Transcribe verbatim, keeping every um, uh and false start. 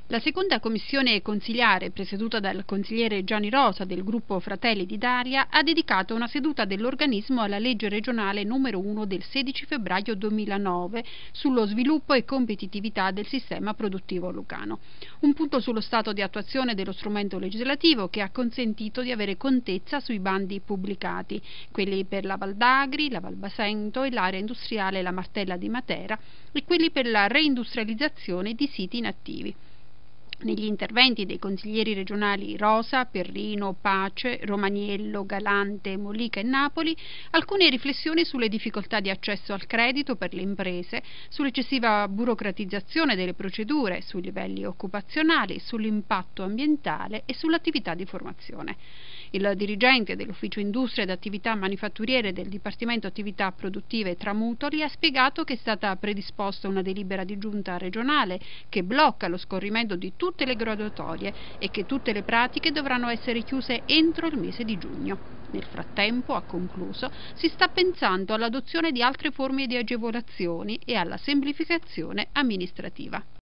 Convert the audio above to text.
La seconda commissione consiliare, presieduta dal consigliere Gianni Rosa del gruppo Fratelli d'Italia, ha dedicato una seduta dell'organismo alla legge regionale numero uno del sedici febbraio duemilanove sullo sviluppo e competitività del sistema produttivo lucano. Un punto sullo stato di attuazione dello strumento legislativo che ha consentito di avere contezza sui bandi pubblicati, quelli per la Val d'Agri, la Val Basento e l'area industriale La Martella di Matera, e quelli per la reindustrializzazione di siti inattivi. Negli interventi dei consiglieri regionali Rosa, Perrino, Pace, Romaniello, Galante, Molica e Napoli, alcune riflessioni sulle difficoltà di accesso al credito per le imprese, sull'eccessiva burocratizzazione delle procedure, sui livelli occupazionali, sull'impatto ambientale e sull'attività di formazione. Il dirigente dell'Ufficio Industria ed Attività Manifatturiere del Dipartimento Attività Produttive Tramutoli ha spiegato che è stata predisposta una delibera di giunta regionale che blocca lo scorrimento di tutte le graduatorie e che tutte le pratiche dovranno essere chiuse entro il mese di giugno. Nel frattempo, ha concluso, si sta pensando all'adozione di altre forme di agevolazioni e alla semplificazione amministrativa.